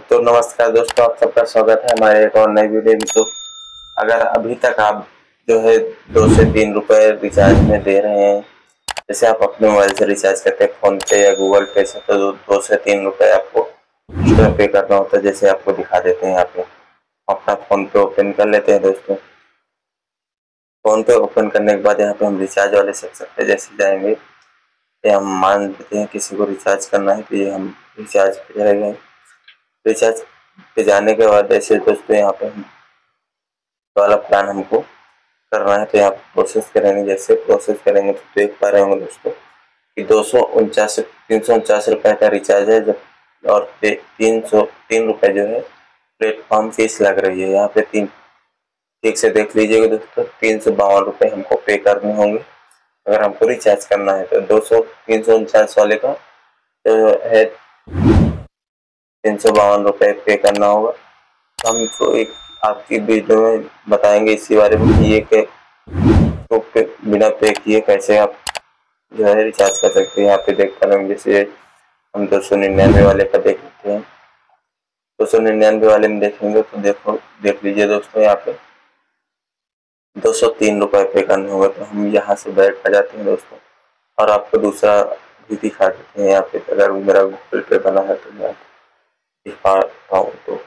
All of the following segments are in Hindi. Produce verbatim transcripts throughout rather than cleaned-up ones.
तो नमस्कार दोस्तों, आप सबका स्वागत है हमारे एक और नई वीडियो में। तो अगर अभी तक आप जो है दो से तीन रुपए रिचार्ज में दे रहे हैं, जैसे आप अपने मोबाइल से रिचार्ज करते हैं फोन पे या गूगल पे से, तो दो से तीन रुपए आपको एक्स्ट्रा पे करना होता है। जैसे आपको दिखा देते हैं, यहाँ पे अपना फोन पे ओपन कर लेते हैं दोस्तों। फोन पे ओपन करने के बाद यहाँ पे हम रिचार्ज वाले सेक्शन पे जैसे जाएंगे, या हम मान लेते हैं किसी को रिचार्ज करना है, तो ये हम रिचार्ज पे जाएंगे। रिचार्ज पे जाने के बाद ऐसे दोस्तों यहाँ पे हम वाला प्लान हमको करना है, तो यहाँ प्रोसेस करेंगे। जैसे प्रोसेस करेंगे तो देख पा रहे होंगे दोस्तों कि दो सौ उनचास तीन सौ उनचास रुपये का रिचार्ज है, जब और तीन सौ तीन रुपये जो है प्लेटफॉर्म फीस लग रही है। यहाँ पे तीन ठीक से देख लीजिएगा दोस्तों, तीन सौ बावन रुपये हमको पे करने होंगे अगर हमको रिचार्ज करना है। तो दो सौ तीन सौ उनचास वाले का जो है तीन सौ बावन रुपये पे करना होगा। तो हम तो एक आपकी वीडियो में बताएंगे इसी बारे में कि ये के तो पे, बिना पे किए कैसे आप जो है रिचार्ज कर सकते हैं। यहाँ पे देख पा रहे हैं, जैसे हम दो सौ निन्यानवे वाले का देख लेते हैं। दो सौ निन्यानवे वाले में देखेंगे तो देखो देख लीजिए दोस्तों, यहाँ पे दो सौ तीन रुपये पे करने होगा। तो हम यहाँ से बैठ कर जाते हैं दोस्तों, और आपको दूसरा भी दिखा देते हैं। यहाँ पे अगर मेरा गूगल पे बना है तो मैं दिखा रहा हूँ। तो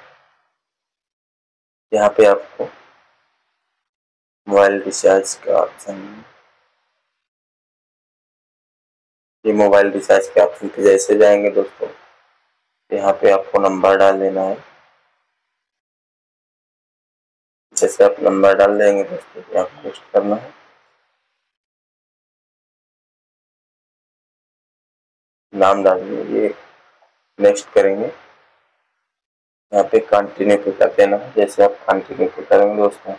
यहाँ पे आपको मोबाइल रिचार्ज का ऑप्शन, ये मोबाइल रिचार्ज के ऑप्शन पे जैसे जाएंगे दोस्तों, यहाँ पे आपको नंबर डाल देना है। जैसे आप नंबर डाल देंगे दोस्तों, यहाँ पोस्ट करना है, नाम डालेंगे, ये नेक्स्ट करेंगे। यहाँ पे कंटिन्यू पे कर देना है। जैसे आप कंटिन्यू पे करेंगे दोस्तों,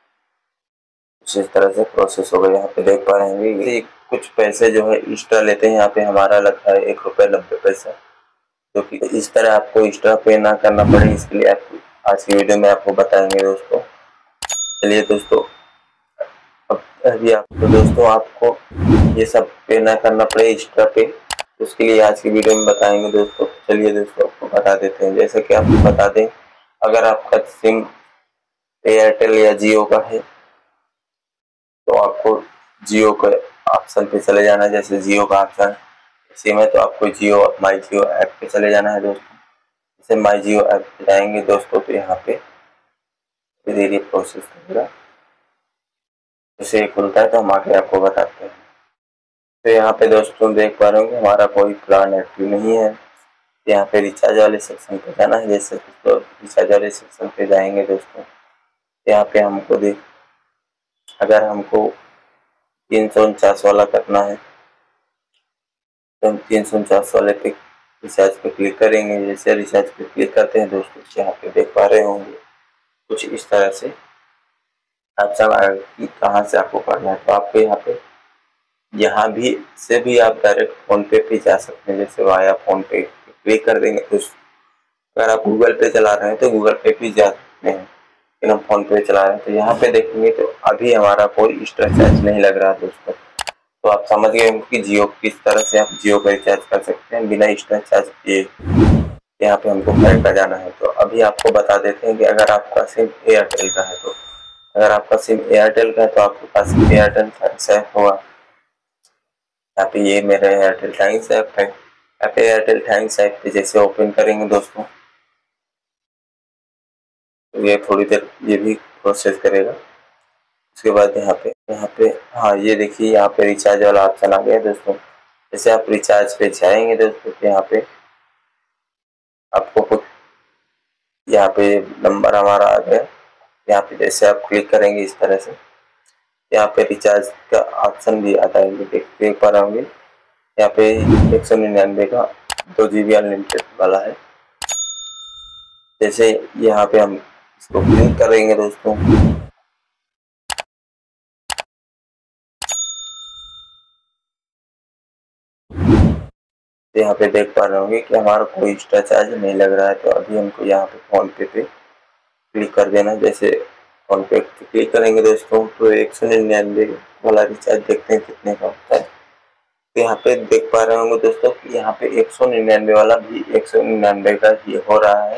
इस तरह से प्रोसेस होगा। यहाँ पे देख पा रहे हैं कुछ पैसे जो है एक्स्ट्रा लेते हैं। यहाँ पे हमारा लगा है एक रुपये नब्बे पैसा, जो कि इस तरह आपको एक्स्ट्रा पे ना करना पड़े, इसके लिए आप आज की वीडियो में आपको बताएंगे दोस्तों। चलिए दोस्तों, अब अभी आपको दोस्तों आपको ये सब पे ना करना पड़े एक्स्ट्रा पे, उसके लिए आज की वीडियो में बताएंगे दोस्तों। चलिए दोस्तों आपको बता देते हैं। जैसे कि आपको बता दें, अगर आपका सिम एयरटेल या जियो का है तो आपको जियो के ऑप्शन पे चले जाना है। जैसे जियो का ऑप्शन सिम है तो आपको जियो माई जियो ऐप पे चले जाना है दोस्तों। जैसे माई जियो ऐप पे जाएंगे दोस्तों, तो यहाँ पे धीरे धीरे प्रोसेस होगा। जैसे खुलता है तो हम आगे आपको बताते हैं। तो यहाँ पे दोस्तों देख पा रहे हो कि हमारा कोई प्लान एक्टिव नहीं है। यहाँ पे रिचार्ज वाले सेक्शन पे जाना है। जैसे दोस्तों रिचार्ज वाले सेक्शन पे जाएंगे दोस्तों, यहाँ पे हमको देख अगर हमको तीन सौ उनचास वाला करना है तो हम तीन सौ उनचास वाले पे रिचार्ज पे क्लिक करेंगे। जैसे रिचार्ज पे क्लिक करते हैं दोस्तों, यहाँ पे देख पा रहे होंगे कुछ इस तरह से ऑप्शन आएगा कि कहाँ से आपको करना है। तो आपको यहाँ पे यहाँ भी से भी आप डायरेक्ट फोन पे पे जा सकते हैं। जैसे वाया फोन पे क्लिक कर देंगे तो अगर आप गूगल पे चला रहे हैं तो गूगल पे भी जा सकते हैं, लेकिन हम फोन पे चला रहे हैं तो यहाँ पे देखेंगे तो अभी हमारा कोई एक्स्ट्रा चार्ज नहीं लग रहा दोस्तों। तो आप समझ गए कि जियो किस तरह से आप जियो का रिचार्ज कर सकते हैं बिना एक्स्ट्रा चार्ज किए। यहाँ पे हमको पैक का जाना है। तो अभी आपको बता देते हैं कि अगर आपका सिम एयरटेल का है तो अगर आपका सिम एयरटेल का है तो आपके पास एयरटेल थैंक्स ऐप होगा। यहाँ पे ये मेरा एयरटेल थैंक्स ऐप है। यहाँ पे एयरटेल थैंक्स ऐप पे जैसे ओपन करेंगे दोस्तों, तो ये थोड़ी देर ये भी प्रोसेस करेगा। उसके बाद यहाँ पे यहाँ पे हाँ ये देखिए, यहाँ पे रिचार्ज वाला ऑप्शन आ गया दोस्तों। जैसे आप रिचार्ज पे जाएंगे दोस्तों, तो यहाँ पे आपको कुछ यहाँ पे नंबर हमारा आ गया। यहाँ पे जैसे आप क्लिक करेंगे इस तरह से, यहाँ पे रिचार्ज का ऑप्शन भी आता है, देख देख पा रहे होंगे। यहाँ पे एक सौ निन्यानवे का दो जी बी अनलिमिटेड वाला है। जैसे यहाँ पे हम इसको क्लिक करेंगे दोस्तों, यहाँ पे देख पा रहे होंगे कि हमारा कोई एक्स्ट्रा चार्ज नहीं लग रहा है। तो अभी हमको यहाँ पे फोन पे पे क्लिक कर देना। जैसे फोन पे क्लिक करेंगे दोस्तों, तो एक सौ निन्यानवे वाला रिचार्ज देखते हैं कितने का होता है। तो यहाँ पे देख पा रहे होंगे दोस्तों कि यहाँ पे एक सौ निन्यानवे वाला भी एक सौ निन्यानवे का ही हो रहा है।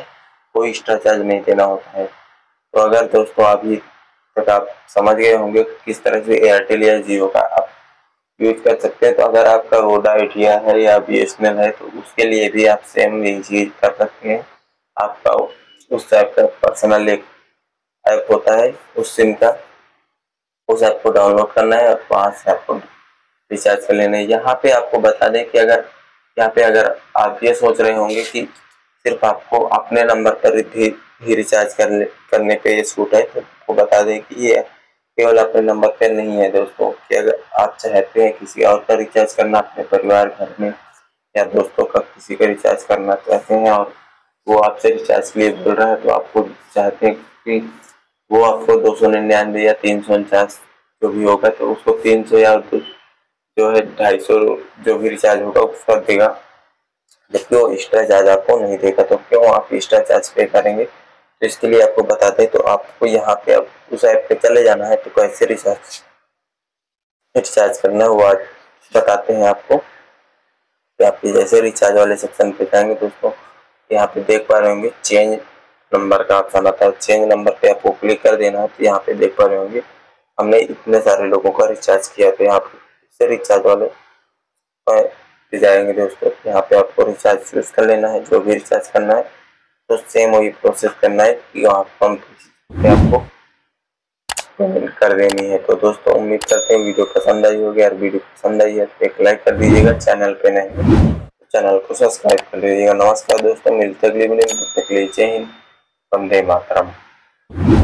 कोई एक्स्ट्रा चार्ज नहीं देना होता है। तो अगर दोस्तों अभी तक आप समझ गए होंगे किस तरह से एयरटेल या जियो का आप यूज कर सकते हैं, तो अगर आपका वोडा आइडिया है या बी एस एन एल है तो उसके लिए भी आप सेम यही चीज कर सकते हैं। आपका उस ऐप का पर्सनल एक ऐप होता है उस सिम का, उस ऐप को डाउनलोड करना है और वहाँ से आपको रिचार्ज कर लेना है। यहाँ पे आपको बता दें कि अगर यहाँ पे अगर आप ये सोच रहे होंगे कि सिर्फ आपको अपने नंबर पर भी, भी रिचार्ज करने करने पे ये छूट है, तो आपको बता दें कि ये केवल अपने नंबर पर नहीं है दोस्तों, कि अगर आप चाहते हैं किसी और का रिचार्ज करना, अपने परिवार घर में या दोस्तों का किसी का रिचार्ज करना चाहते हैं और वो आपसे रिचार्ज के लिए बोल रहा है, तो आपको चाहते हैं कि वो आपको दो सौ निन्यानवे या तीन सौ उनचास जो भी होगा, तो उसको तीन सौ या जो है ढाई सौ जो भी रिचार्ज होगा उसका देगा, जबकि वो एक्स्ट्रा चार्ज आपको नहीं देगा। तो क्यों आप एक्स्ट्रा चार्ज पे करेंगे? तो इसके लिए आपको बताते हैं। तो आपको यहाँ पे अब उस ऐप पे चले जाना है। तो कैसे रिचार्ज रिचार्ज करना है वो आज बताते हैं आपको। तो आप जैसे रिचार्ज वाले सेक्शन पे जाएंगे दोस्तों, यहाँ पे देख पा रहे होंगे चेंज नंबर का ऑप्शन आता है। चेंज नंबर पे आपको क्लिक कर देना है। तो यहाँ पे देख पा रहे होंगे हमने इतने सारे लोगों का रिचार्ज किया, तो यहाँ पे रिचार्ज वाले जाएंगे दोस्तों। यहाँ पे आपको रिचार्ज चूज कर लेना है, जो भी रिचार्ज करना है। तो सेम वही प्रोसेस करना है कि वहाँ पर आपको पेमेंट कर देनी है। तो दोस्तों उम्मीद करते हैं वीडियो पसंद आई होगी। और वीडियो पसंद आई है तो एक लाइक कर दीजिएगा, चैनल पे नहीं तो चैनल को सब्सक्राइब कर दीजिएगा। नमस्कार दोस्तों, मिलते अगली वीडियो में। तब तक के लिए जय हिंद, वंदे मातरम।